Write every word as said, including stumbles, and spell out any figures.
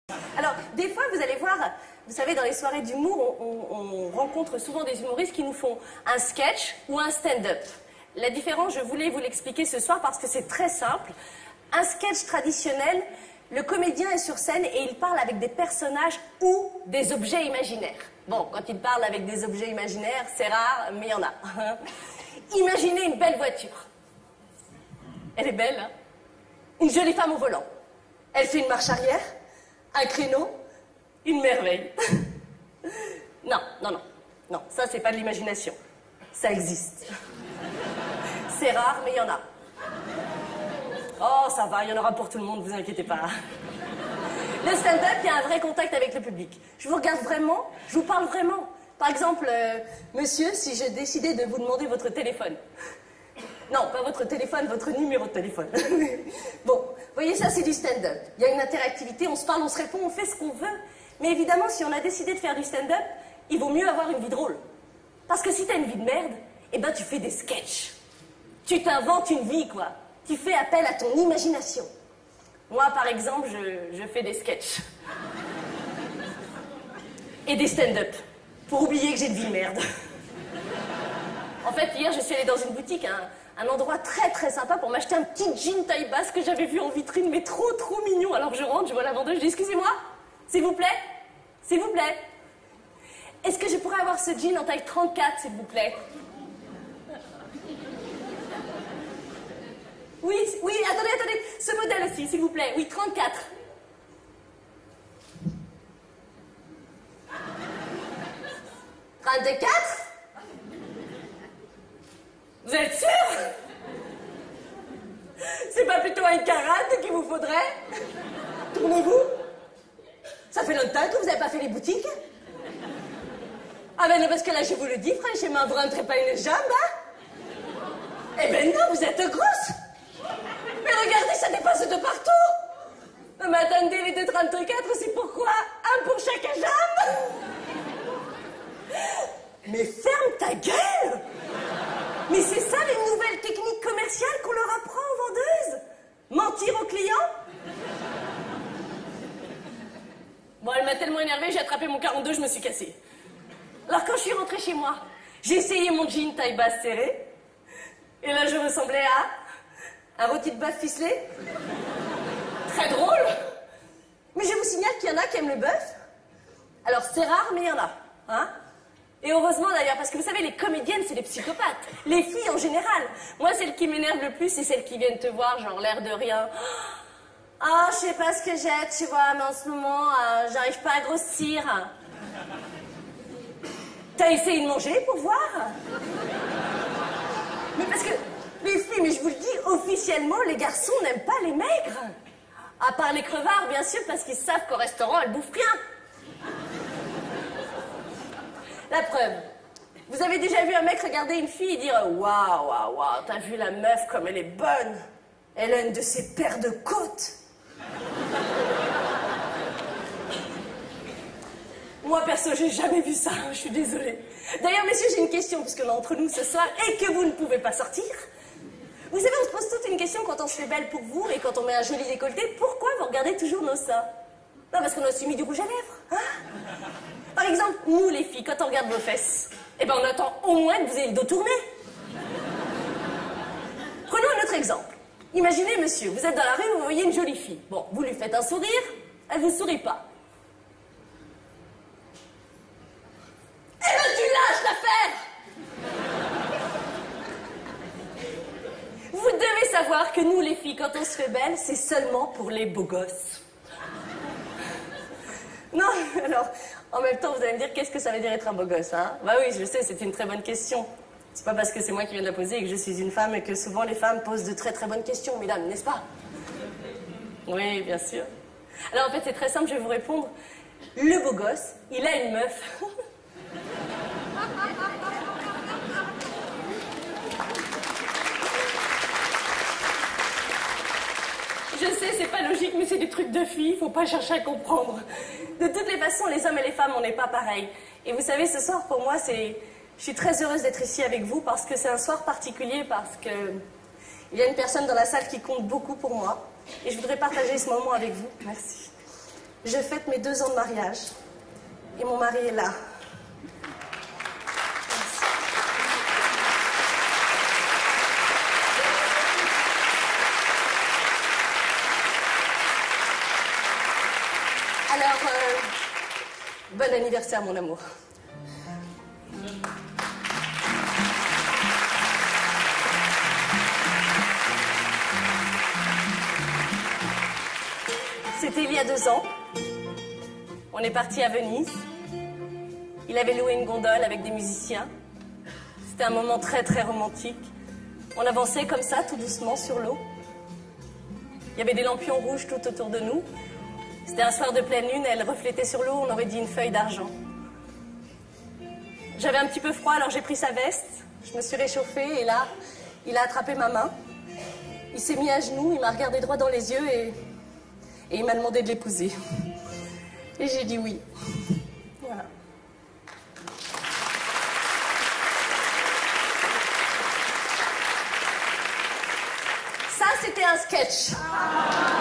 Alors, des fois, vous allez voir, vous savez, dans les soirées d'humour, on, on, on rencontre souvent des humoristes qui nous font un sketch ou un stand-up. La différence, je voulais vous l'expliquer ce soir parce que c'est très simple. Un sketch traditionnel, le comédien est sur scène et il parle avec des personnages ou des objets imaginaires. Bon, quand il parle avec des objets imaginaires, c'est rare, mais il y en a. Imaginez une belle voiture. Elle est belle, hein? Une jolie femme au volant. Elle fait une marche arrière, un créneau, une merveille. Non, non, non. Non, ça, c'est pas de l'imagination. Ça existe. C'est rare, mais il y en a. Oh, ça va, il y en aura pour tout le monde, vous inquiétez pas. Le stand-up, il y a un vrai contact avec le public. Je vous regarde vraiment, je vous parle vraiment. Par exemple, euh, monsieur, si je décidais de vous demander votre téléphone. Non, pas votre téléphone, votre numéro de téléphone. Bon, vous voyez, ça, c'est du stand-up. Il y a une interactivité, on se parle, on se répond, on fait ce qu'on veut. Mais évidemment, si on a décidé de faire du stand-up, il vaut mieux avoir une vie drôle. Parce que si t'as une vie de merde, eh ben, tu fais des sketchs. Tu t'inventes une vie, quoi. Tu fais appel à ton imagination. Moi, par exemple, je, je fais des sketchs. Et des stand-up. Pour oublier que j'ai une vie de merde. En fait, hier, je suis allée dans une boutique, un, un endroit très très sympa pour m'acheter un petit jean taille basse que j'avais vu en vitrine, mais trop trop mignon. Alors je rentre, je vois la vendeuse, je dis, excusez-moi, s'il vous plaît, s'il vous plaît. Est-ce que je pourrais avoir ce jean en taille trente-quatre, s'il vous plaît? Oui, oui, attendez, attendez, ce modèle aussi, s'il vous plaît. Oui, trente-quatre. trente-quatre? Vous êtes sûr? C'est pas plutôt un quarante qu'il vous faudrait? Tournez-vous. Ça fait longtemps que vous n'avez pas fait les boutiques? Ah ben non, parce que là, je vous le dis, franchement, vous rentrez pas une jambe, hein? Eh ben non, vous êtes grosse. Mais regardez, ça dépasse de partout. Non, mais attendez, les deux trente-quatre, c'est pourquoi? Un pour chaque jambe? Mais ferme ta gueule! Mais c'est ça les nouvelles techniques commerciales qu'on leur apprend aux vendeuses? Mentir aux clients? Bon, elle m'a tellement énervée, j'ai attrapé mon quarante-deux, je me suis cassée. Alors quand je suis rentrée chez moi, j'ai essayé mon jean taille basse serrée. Et là, je ressemblais à un rôti de bœuf ficelé. Très drôle. Mais je vous signale qu'il y en a qui aiment le bœuf. Alors, c'est rare, mais il y en a. Hein? Et heureusement, d'ailleurs, parce que vous savez, les comédiennes, c'est des psychopathes. Les filles, en général. Moi, celle qui m'énerve le plus, c'est celles qui viennent te voir, genre l'air de rien. Ah, oh, je sais pas ce que j'ai, tu vois, mais en ce moment, euh, j'arrive pas à grossir. T'as essayé de manger pour voir? Mais parce que, les filles, mais je vous le dis, officiellement, les garçons n'aiment pas les maigres. À part les crevards, bien sûr, parce qu'ils savent qu'au restaurant, elles bouffent rien. La preuve. Vous avez déjà vu un mec regarder une fille et dire « Waouh, waouh, waouh, t'as vu la meuf comme elle est bonne? Elle a une de ses paires de côtes. » Moi, perso, j'ai jamais vu ça, je suis désolée. D'ailleurs, messieurs, j'ai une question, puisque là, entre nous ce soir, et que vous ne pouvez pas sortir. Vous savez, on se pose toute une question quand on se fait belle pour vous et quand on met un joli décolleté. Pourquoi vous regardez toujours nos seins? Non, parce qu'on a aussi mis du rouge à lèvres. Hein? Par exemple, nous, les filles, quand on regarde vos fesses, eh ben, on attend au moins que vous ayez le dos tourné. Prenons un autre exemple. Imaginez, monsieur, vous êtes dans la rue, vous voyez une jolie fille. Bon, vous lui faites un sourire, elle vous sourit pas. Eh ben, tu lâches l'affaire! Vous devez savoir que nous, les filles, quand on se fait belle, c'est seulement pour les beaux gosses. Non, alors, en même temps, vous allez me dire, qu'est-ce que ça veut dire être un beau gosse, hein? Bah oui, je sais, c'est une très bonne question. C'est pas parce que c'est moi qui viens de la poser et que je suis une femme et que souvent les femmes posent de très très bonnes questions, mesdames, n'est-ce pas? Oui, bien sûr. Alors en fait, c'est très simple, je vais vous répondre. Le beau gosse, il a une meuf. Je sais, c'est pas logique, mais c'est des trucs de filles, faut pas chercher à comprendre. De toutes les façons, les hommes et les femmes, on n'est pas pareils. Et vous savez, ce soir, pour moi, c'est... Je suis très heureuse d'être ici avec vous parce que c'est un soir particulier, parce que il y a une personne dans la salle qui compte beaucoup pour moi. Et je voudrais partager ce moment avec vous. Merci. je fête mes deux ans de mariage. Et mon mari est là. Alors, euh, bon anniversaire, mon amour. C'était il y a deux ans. On est parti à Venise. Il avait loué une gondole avec des musiciens. C'était un moment très très romantique. On avançait comme ça, tout doucement, sur l'eau. Il y avait des lampions rouges tout autour de nous. C'était un soir de pleine lune, elle reflétait sur l'eau, on aurait dit une feuille d'argent. J'avais un petit peu froid, alors j'ai pris sa veste. Je me suis réchauffée et là, il a attrapé ma main. Il s'est mis à genoux, il m'a regardé droit dans les yeux et... Et il m'a demandé de l'épouser. Et j'ai dit oui. Voilà. Ça, c'était un sketch.